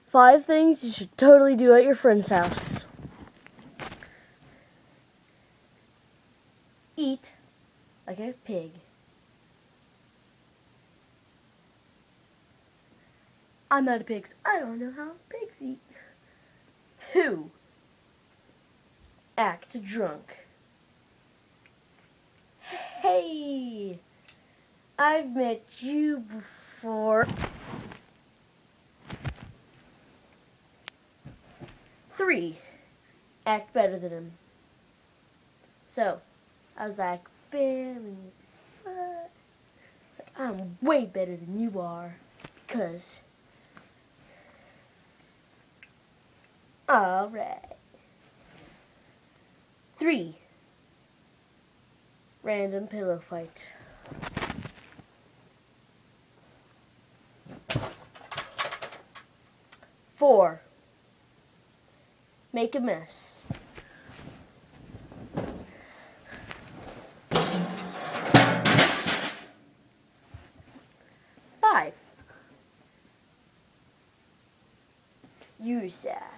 5 things you should totally do at your friend's house. Eat like a pig. I'm not a pig, so I don't know how pigs eat. 2. Act drunk. Hey, I've met you before. 3. Act better than him. So, I was like, Billy, what? It's like, I'm way better than you are, because, alright. 3. Random pillow fight. 4. Make a mess. 5. Use that.